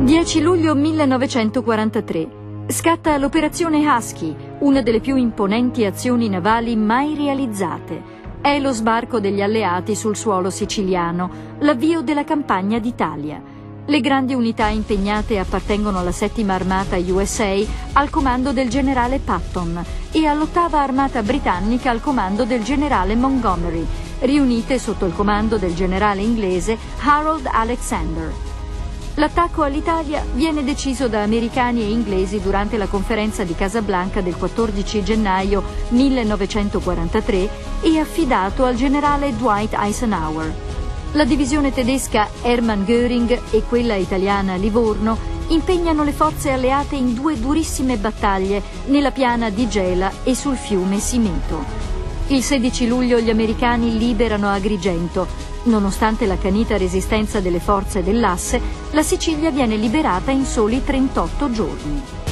10 luglio 1943. Scatta l'operazione Husky, una delle più imponenti azioni navali mai realizzate. È lo sbarco degli alleati sul suolo siciliano, l'avvio della campagna d'Italia. Le grandi unità impegnate appartengono alla 7ª Armata USA al comando del generale Patton e all'8ª Armata britannica al comando del generale Montgomery, riunite sotto il comando del generale inglese Harold Alexander. L'attacco all'Italia viene deciso da americani e inglesi durante la conferenza di Casablanca del 14 gennaio 1943 e affidato al generale Dwight Eisenhower. La divisione tedesca Hermann Göring e quella italiana Livorno impegnano le forze alleate in 2 durissime battaglie nella piana di Gela e sul fiume Simeto. Il 16 luglio gli americani liberano Agrigento. Nonostante l'accanita resistenza delle forze dell'asse, la Sicilia viene liberata in soli 38 giorni.